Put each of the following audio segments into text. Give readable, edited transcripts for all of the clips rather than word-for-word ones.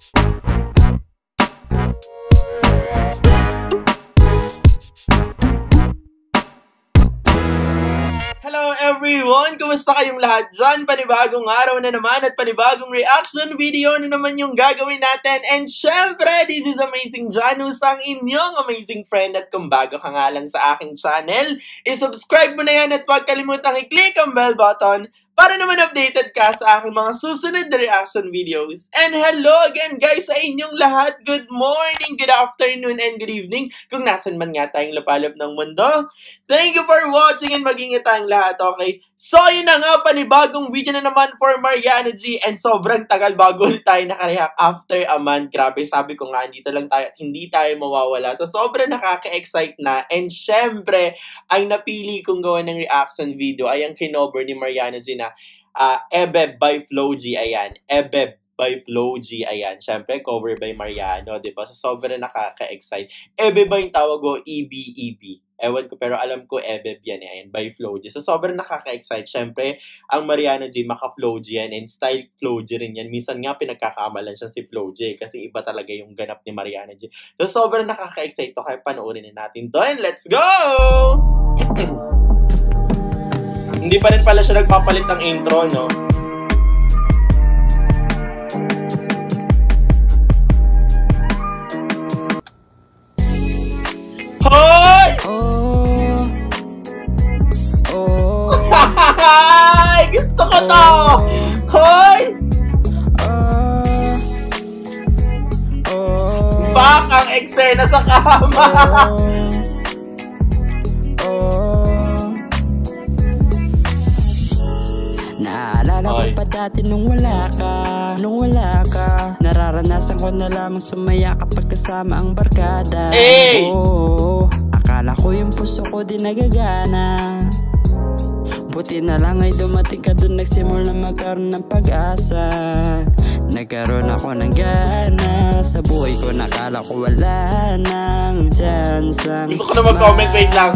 Hello everyone! Kumusta kayong lahat dyan? Panibagong araw na naman at panibagong reaction video na naman yung gagawin natin. And syempre, this is Amazing Janus, ang inyong amazing friend. At kung bago ka nga lang sa aking channel, isubscribe mo na yan at huwag kalimutang i-click ang bell button para naman updated ka sa aking mga susunod na reaction videos. And hello again guys sa inyong lahat. Good morning, good afternoon, and good evening kung nasan man nga tayong lapalop ng mundo. Thank you for watching and mag-ingat tayong lahat, okay? So yun na nga, panibagong video na naman for Mariano G. And sobrang tagal bago ulit tayo nakareact after a month. Grabe, sabi ko nga, dito lang tayo at hindi tayo mawawala. So sobrang nakaka-excite na. And syempre, ang napili kong gawa ng reaction video ay ang kinover ni Mariano G na Ebeb by Flo G, ayan. Ebeb by Flo G, ayan. Siyempre, cover by Mariano, diba? So, sobrang nakaka-excite. Ebeb ba yung tawag ko? EB. Ewan ko, pero alam ko Ebeb yan, ayan, by Flo G. So, sobrang nakaka-excite. Siyempre, ang Mariano G, maka-Flo G yan, and style Flo G rin yan. Minsan nga, pinagkakamalan siya si Flo G, kasi iba talaga yung ganap ni Mariano G. So, sobrang nakaka-excite to, kaya panoorin na natin to, and let's go! Hindi pa rin pala siya nagpapalit ng intro, no? Hoy! Ay! Gusto ko to! Hoy! Bak ang eksena sa kama! Naalala ko pa dati nung wala ka nararanasan ko na lamang sumaya kapag kasama ang barkada. Hey! Oh, akala ko yung puso ko di nagagana. Buti na lang ay dumating ka dun, nagsimula magkaroon ng pag-asa. Nagkaroon ako ng gana sa buhay ko, nakala ko wala nang chansang gusto ko na mag-comment, wait lang.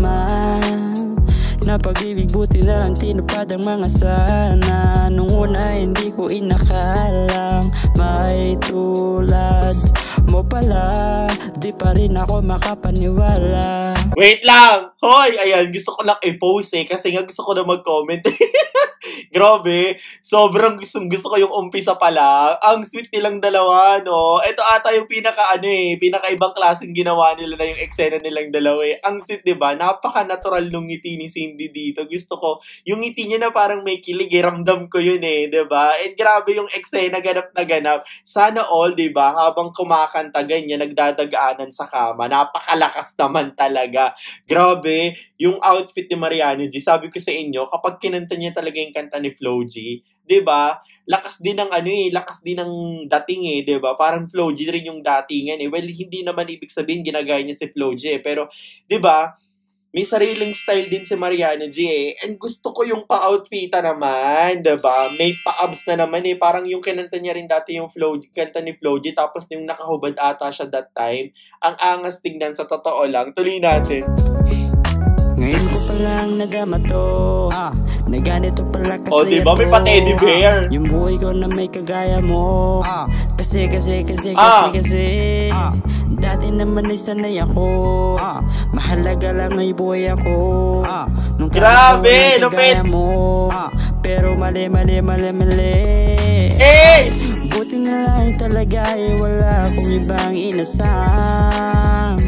Na pag-ibig buti na lang tinupad ang mga sana. Nung una hindi ko inakalang may tulad mo pala, di pa rin ako makapaniwala. Wait lang! Hoy! Ayan, gusto ko lang i-post kasi nga gusto ko na mag-comment. Grabe, sobrang gusto ko yung umpisa pala. Ang sweet nilang dalawa, no? Ito ata yung pinaka-ibang klaseng ginawa nila na yung eksena nilang dalawa eh. Ang sweet, diba? Napaka-natural nung ngiti ni Cindy dito. Gusto ko, yung ngiti niya na parang may kilig, ramdam ko yun eh, diba? And grabe yung eksena, ganap na ganap. Sana all, diba? Habang kumakanta, ganyan, nagdadagaanan sa kama. Napakalakas naman talaga. Grabe, yung outfit ni Mariano G, sabi ko sa inyo, kapag kinanta niya talaga yung kanta ni Flo G, 'di ba? Lakas din ng lakas din ng dating eh, 'di ba? Parang Flo G rin yung datingan eh. Well, hindi naman ibig sabihin ginagaya niya si Flo G eh, pero 'di ba? May sariling style din si Mariano G eh. And gusto ko yung pa-outfita naman, 'di ba? May pa-abs na naman eh. Parang yung kinanta niya rin dati yung kanta ni Flo G, tapos yung nakahubad ata siya that time. Ang angas tingnan, sa totoo lang. Tuloy natin. Ngayon ko palang nadama to, na ganito pala kasi oh, diba? May pa-teddy bear. Yung buhay ko na may kagaya mo. Kasi dati naman ay sanay ako. Mahalaga lang ay buhay ako. Nung grabe, lupit mo. Pero mali. Hey! Buti na lang talaga ay wala akong ibang inasam.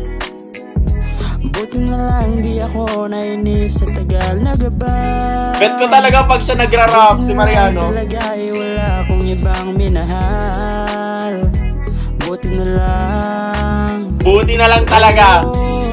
Buti na lang di ako nainip sa tagal na gabay. Bet ko talaga pag siya nagra-rap si Mariano. Buti na lang talaga ay wala akong ibang minahal. Buti na lang talaga.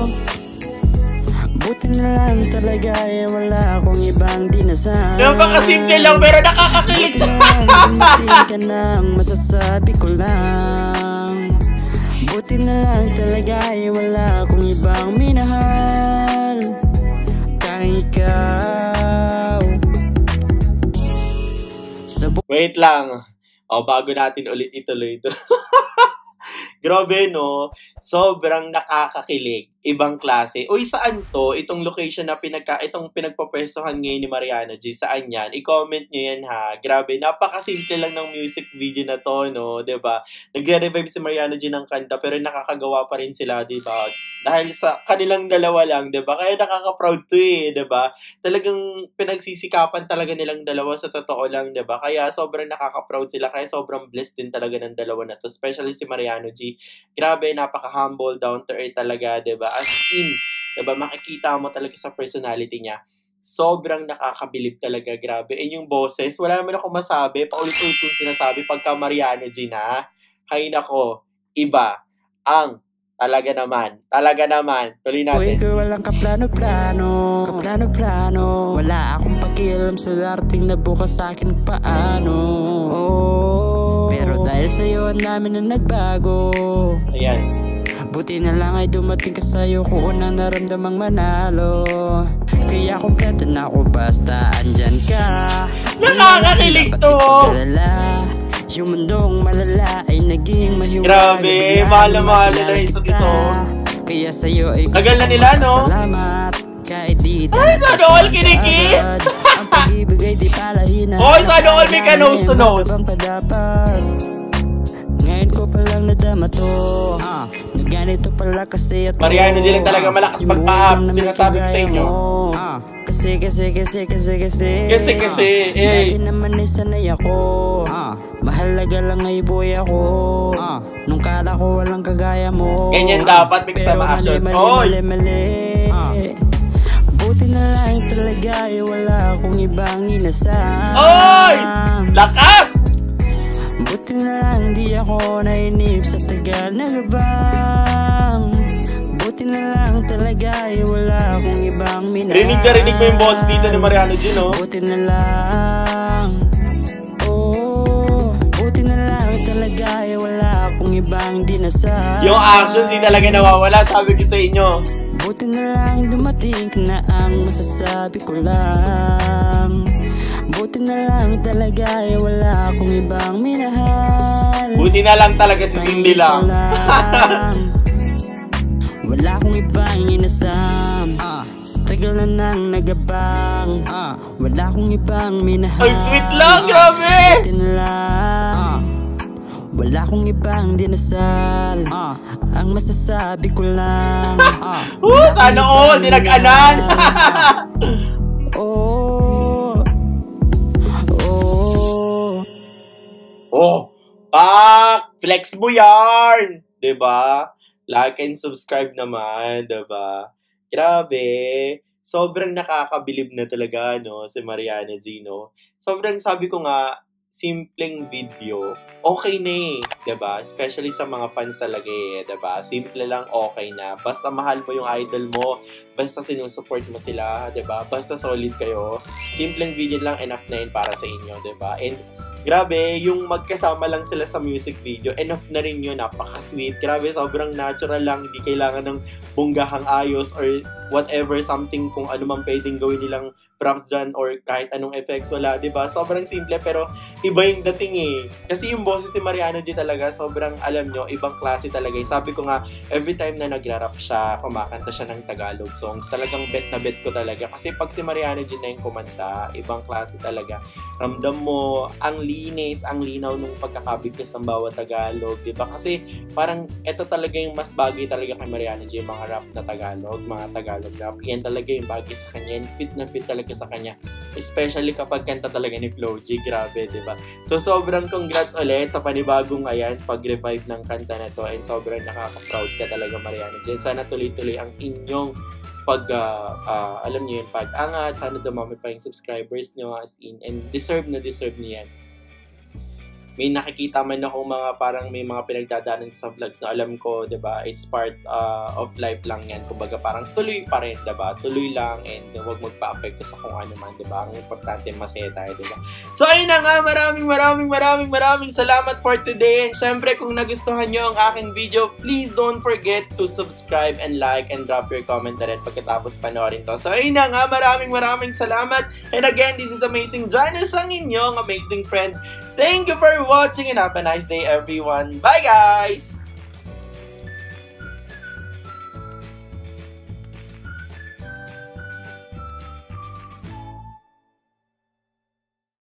Buti na lang talaga ay wala akong ibang dinasal. Napakasimple lang pero nakakakilig siya. Buti ka nang masasabi ko lang. Buti na lang talaga ay wala akong ibang minahal kang ikaw. Wait lang. O, bago natin ulit ituloy ito. Grabe, no? Sobrang nakakakilig. ibang klase. Uy, saan to? Itong location na itong pinagpapwestohan ngayon ni Mariano G, saan yan? I-comment nyo yan ha. Grabe, napakasimple lang ng music video na to, no? Diba? Nagre-revive si Mariano G ng kanta, pero nakakagawa pa rin sila, diba? Dahil sa kanilang dalawa lang, diba? Kaya nakaka-proud to eh, diba? Talagang pinagsisikapan talaga nilang dalawa sa totoo lang, diba? Kaya sobrang nakaka-proud sila, kaya sobrang blessed din talaga ng dalawa na to. Especially si Mariano G. Grabe, napaka-humble, down to earth talaga, diba? As in, diba, makikita mo talaga sa personality niya. Sobrang nakakabilib talaga, grabe. And yung boses, wala naman ako masabi. Paulit-ulit kong sinasabi pagka Mariano G na, hay nako, iba ang talaga naman. Tuloy natin. Uy, girl, walang kaplano-plano. Wala akong pakialam sa darating na bukas sa akin paano. Pero dahil sa'yo, ang dami na nagbago. Ayan. Buti na lang ay dumating ka sa'yo ko unang naramdamang manalo. Kaya kompleto na ako basta andyan ka. Nakakakilig to! Yung mundong malala ay naging mahiwaga. Grabe, mahal na isa't isa. Kaya sa'yo ay tagal na nila, no? salamat. Kahit di ay, sana all kinikis! Ang pag-ibig ay di palahina. Oy, sana all may ka nose to nose. Ngayon ko palang nadama to. Na ganito pala kasi at Mariano, di lang talaga malakas magpa-up. Sinasabi ko sa inyo. Kasi eh. Dati naman ay sanay ako. Mahalaga lang ay boy ako. Nung kala ko walang kagaya mo. Ganyan dapat, may kasama actions. Oy! Buti na lang talaga ay wala akong ibang inasam. Oy! Lakas! Buti na lang di ako nainip sa tagal na gabang. Buti na lang talaga ay wala akong ibang minahal. Rinig mo yung boss dito ni Mariano G, no? Buti na lang. Buti na lang talaga ay wala akong ibang dinasal. Yung actions di talaga nawawala, sabi ko sa inyo. Buti na lang dumating ka na ang masasabi ko lang. Buti na lang talaga ay wala akong ibang minahal. Buti na lang talaga si Cindy lang. Wala akong ibang inasam. Sa tagal na nang nagabang. Wala akong ibang minahal. Ay, sweet lang, grabe! Buti na lang. Wala akong ibang dinasal. Ang masasabi ko lang. Sana all, dinag-anan! Flex mo yarn! Diba? Like and subscribe naman, diba? Grabe! Sobrang nakakabilib na talaga, no? Si Mariano G, no? Sobrang sabi ko nga, simpleng video, okay na eh, diba? Especially sa mga fans talaga eh, diba? Simple lang, okay na. Basta mahal mo yung idol mo, basta sinusupport mo sila, diba? Basta solid kayo. Simpleng video lang, enough na yun para sa inyo, diba? And grabe, yung magkasama lang sila sa music video, enough na rin yun, napaka-sweet. Grabe, sobrang natural lang, hindi kailangan ng bunggahang ayos or whatever, something kung ano man pwedeng gawin nilang props dyan or kahit anong effects, wala, diba? Sobrang simple pero iba yung dating eh. Kasi yung boses ni Mariano G talaga, sobrang alam nyo, ibang klase talaga. Sabi ko nga, every time na nagra-rap siya, kumakanta siya ng Tagalog songs, talagang bet na bet ko talaga. Kasi pag si Mariano G na yung kumanta, ibang klase talaga. Ramdam mo, ang linis, ang linaw nung pagkakabigkas ng bawat Tagalog, diba? Kasi parang ito talaga yung mas bagay talaga kay Mariano G, mga rap na Tagalog, mga Tagalog rap. Yan talaga yung bagay sa kanya, and fit na fit talaga sa kanya. Especially kapag kanta talaga ni Flo G, grabe, diba? So, sobrang congrats ulit sa panibagong ayan, pag-revive ng kanta na to, and sobrang nakaka-proud ka talaga, Mariano G. Sana tuloy-tuloy ang inyong alam niyo yun, pag-angat. Sana dumami pa yung subscribers nyo, as in, and deserve niyo yan. May nakikita man ako mga parang may mga pinagdadaanan sa vlogs na alam ko, diba, it's part of life lang yan. Kumbaga parang tuloy pa rin, diba, tuloy lang, and huwag magpa-apekto sa kung ano man, diba, ang importante masaya tayo, diba. So ayun na nga, maraming salamat for today, and syempre kung nagustuhan nyo ang aking video, please don't forget to subscribe and like and drop your comment na rin pagkatapos panoorin to. So ayun na nga, maraming salamat, and again, this is Amazing Janice, ang inyong amazing friend. Thank you for watching and have a nice day, everyone. Bye, guys!